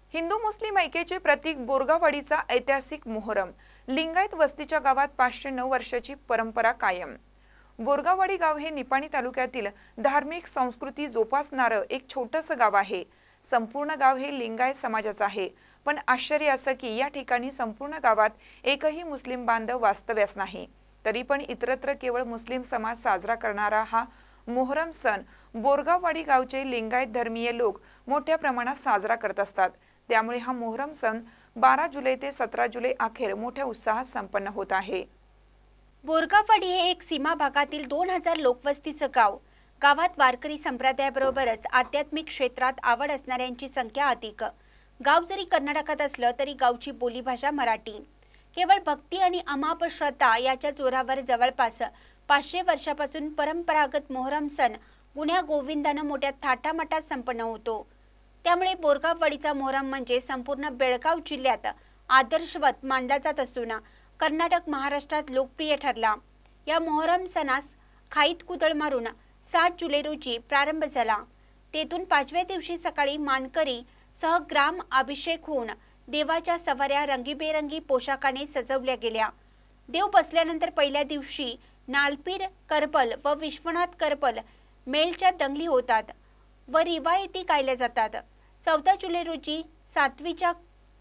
हिंदू मुस्लिम ऐक्याचे प्रतीक बोरगाववाडीचा ऐतिहासिक मोहरम। लिंगायत वस्तीच्या गावात 509 वर्षाची परंपरा कायम। बोरगाववाडी गाव हे निपाणी तालुक्यातील धार्मिक संस्कृती जोपासणारं एक छोटंसं गाव आहे। संपूर्ण गाव हे लिंगायत समाजाचं आहे, पण आश्चर्य असं की या ठिकाणी संपूर्ण गावात एकही मुस्लिम बांधव वास्तव्यास नाही। तरी पण इतरत्र केवळ मुस्लिम समाज साजरा करणारा हा मोहरम सण बोरगाववाडी गावचे लिंगायत धर्मीय लोक मोठ्या प्रमाणात साजरा करत असतात। त्यामुळे हा मोहरम सण 12 जुलै ते 17 जुलै अखेर मोठ्या उत्साहात संपन्न होत आहे। बोरगाववाडी हे एक सीमा भागातील 2000 लोकवस्तीचं गाव। गावात वारकरी संप्रदायाबरोबरच आध्यात्मिक क्षेत्रात आवड असणाऱ्यांची संख्या अधिक। गाव जरी कर्नाटकात असलं तरी गावची बोलीभाषा मराठी। केवळ भक्ती आणि अमाप श्रद्धा याच्या जोरावर जवळपास 500 वर्षापासून परंपरागत मोहरम सण गुण्या गोविंदानं मोठ्या थाटामाटात संपन्न होतो। त्यामुळे बोरगाववाडीचा मोहरम म्हणजे संपूर्ण बेळगाव जिल्ह्यात आदर्शवत मानला जात असून कर्नाटक महाराष्ट्रात लोकप्रिय ठरला। या मोहरम सणास खाईत कुदळ मारून 7 जुलै रोजी प्रारंभ झाला। तेथून 5व्या दिवशी सकाळी मानकरी सह ग्राम अभिषेक होऊन देवाच्या सवाऱ्या रंगीबेरंगी पोशाखाने सजवल्या गेल्या। देव बसल्यानंतर पहिल्या दिवशी नालपीर करबल व विश्वनाथ करबल मेलच्या दंगली होतात व रिवायती गायल्या जातात। 14 जुलै रोजी सातवीच्या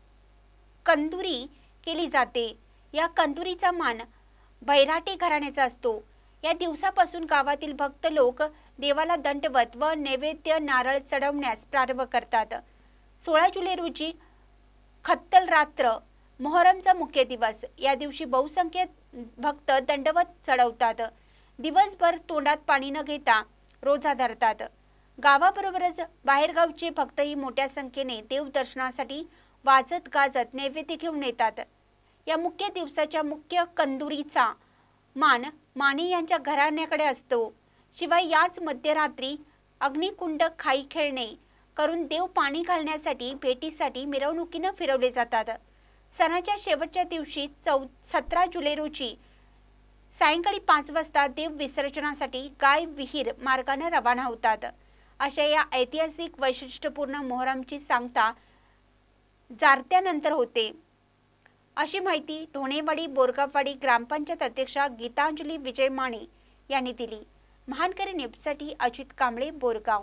कंदुरी केली जाते। या कंदुरीचा मान बैराटी घराण्याचा असतो। या दिवसापासून गावातील भक्त लोक देवाला दंडवत व नैवेद्य नारळ चढवण्यास प्रारंभ करतात। 16 जुलै रोजी खत्तल रात्र मोहरमचा मुख्य दिवस। या दिवशी बहुसंख्य भक्त दंडवत चढवतात। दिवसभर तोंडात पाणी न घेता रोजा धरतात। गावाबरोबरच बाहेरगावचे भक्तही मोठ्या संख्येने देवदर्शनासाठी वाजत गाजत नैवेद्य घेऊन येतात। या मुख्य दिवसाच्या मुख्य कंदुरीचा मान माने यांच्या घराण्याकडे असतो। शिवाय याच मध्यरात्री अग्निकुंड खाई खेळणे करून देव पाणी घालण्यासाठी भेटीसाठी मिरवणुकीने फिरवले जातात। सणाच्या शेवटच्या दिवशी 17 जुलै रोजी सायंकाळी 5 वाजता देव विसर्जनासाठी गाय विहीर मार्गाने रवाना होतात। अशा या ऐतिहासिक वैशिष्ट्यपूर्ण मोहरमची सांगता जारत्यानंतर होते, अशी माहिती ढोणेवाडी बोरगाववाडी ग्रामपंचायत अध्यक्षा गीतांजली विजय माने यांनी दिली। महानकरी न्यूजसाठी अजित कांबळे, बोरगाव।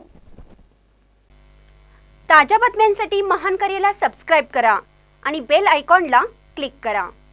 ताज्या बातम्यांसाठी महानकरीला सबस्क्राइब करा आणि बेल आयकॉनला क्लिक करा।